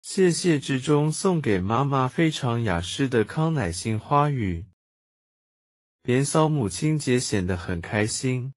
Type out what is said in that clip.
谢谢之中送给妈妈非常雅诗的康乃馨花语，连扫母亲节显得很开心。